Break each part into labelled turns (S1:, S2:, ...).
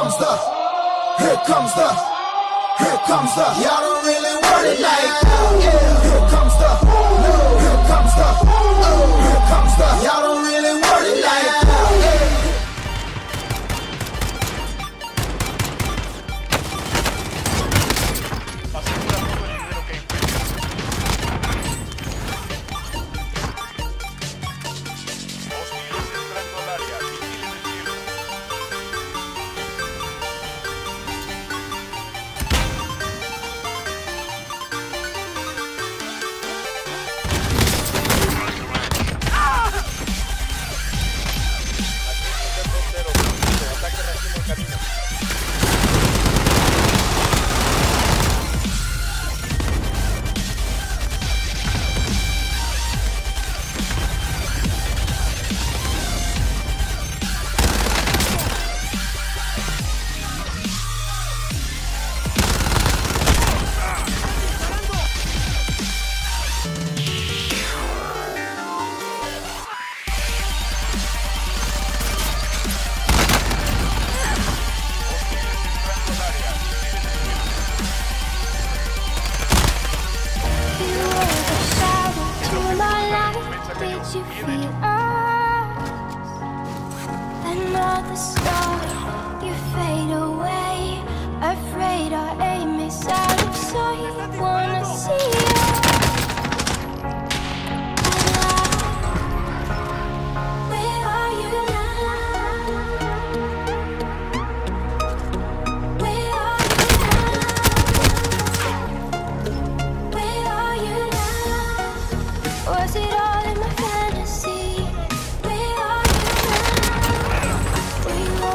S1: comes the, here comes the, here comes the. Y'all don't really want it like that. Yeah. Here comes the, here comes the, here comes the. Y'all don't really want it like that. Yeah.
S2: You feel us, another star, you fade away, afraid our aim is out of sight, wanna see you. Where are you now? Where are you now? Where are you now? Was it all in my fantasy? Where are you now? We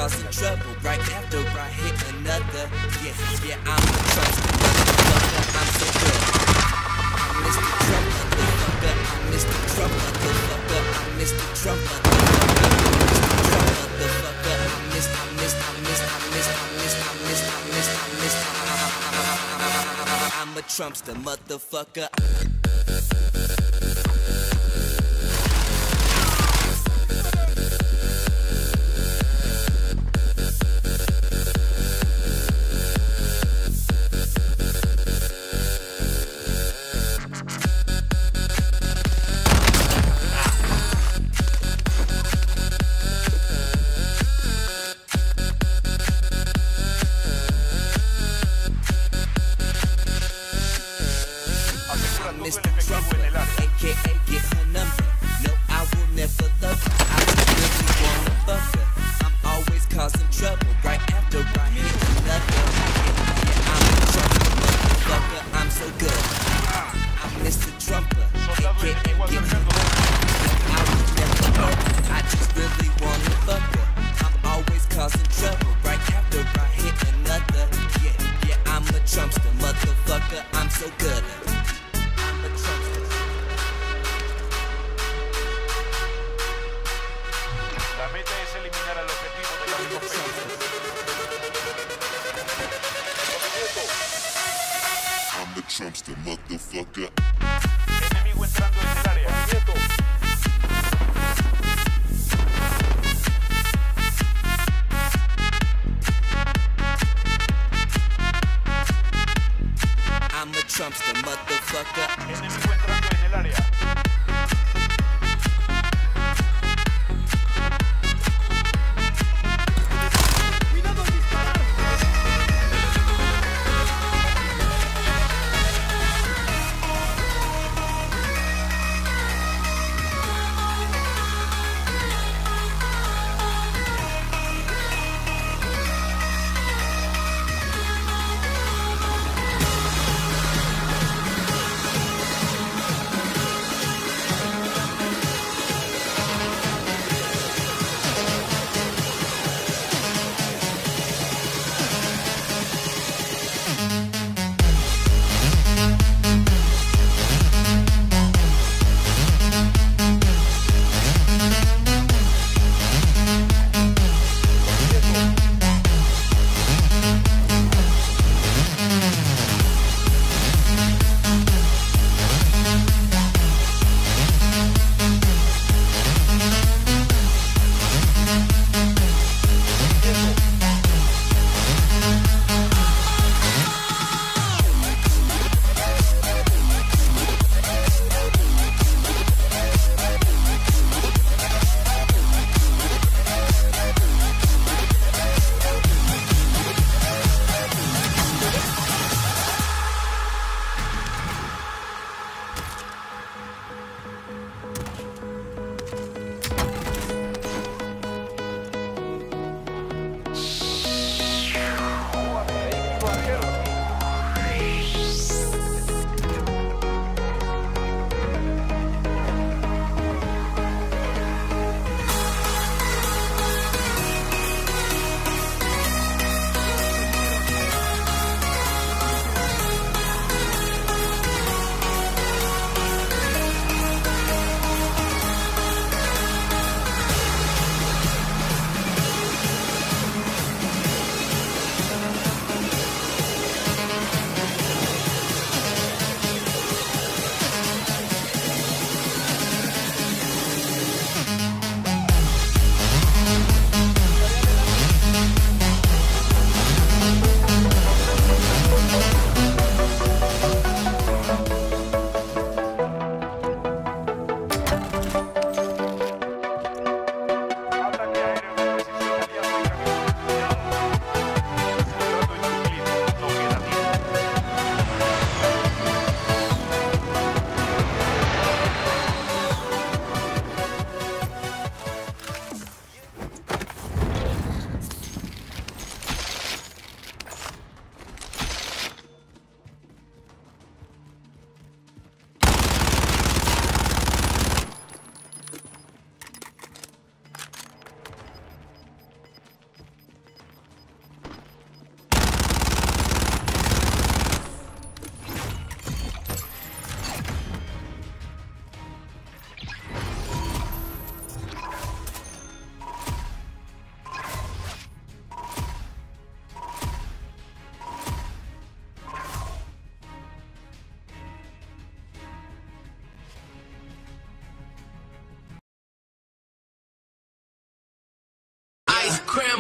S3: causing trouble right after I hit another. Yeah, I'm the Trumpster, motherfucker, I'm so good. I'm Mr. Trump, motherfucker, I'm Mr. Trump, motherfucker, I'm Mr. Trump, motherfucker, I'm Mr. I'm a Trumpster, motherfucker. Mr. Trumper, aka get her number. No, I will never love her. I just really wanna fuck her. I'm always causing trouble right after I hit another. Yeah, I'm a Trumper, motherfucker, I'm so good. I'm Mr. Trumper, aka get her number. No, I will never love her. I just really wanna fuck her. I'm always causing trouble right after I hit another. Yeah, I'm a Trumpster, motherfucker, I'm so good.
S4: La meta es eliminar al objetivo de la recompensa.
S5: I'm the Trumpster, motherfucker.
S4: Enemigo entrando en el área.
S3: I'm a Trumpster, motherfucker.
S4: Enemigo entrando en el área.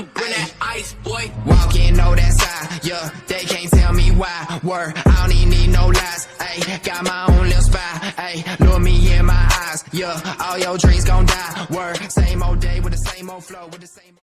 S6: bring that ice, boy. Walking, know that side, yeah, they can't tell me why. Word, I don't even need no lies, ayy. Got my own little spy, ayy. Look me in my eyes, yeah. All your dreams gon' die, word. Same old day with the same old flow, with the same.